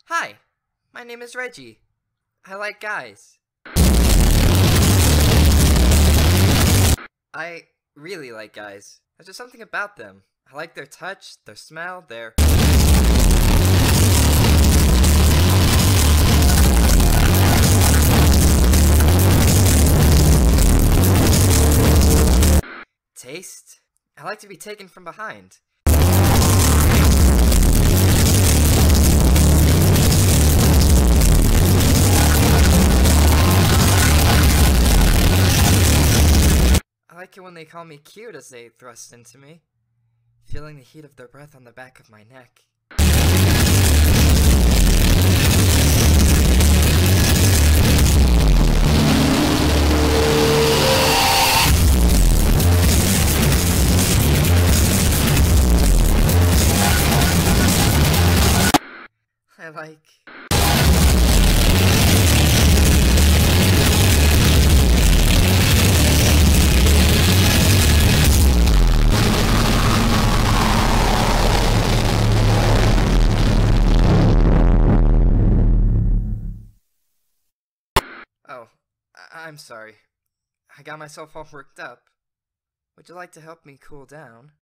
Hi, my name is Reggie. I like guys. I really like guys. There's just something about them. I like their touch, their smell, their... taste? I like to be taken from behind. I like it when they call me cute as they thrust into me, feeling the heat of their breath on the back of my neck. I like... Oh, I'm sorry. I got myself all worked up. Would you like to help me cool down?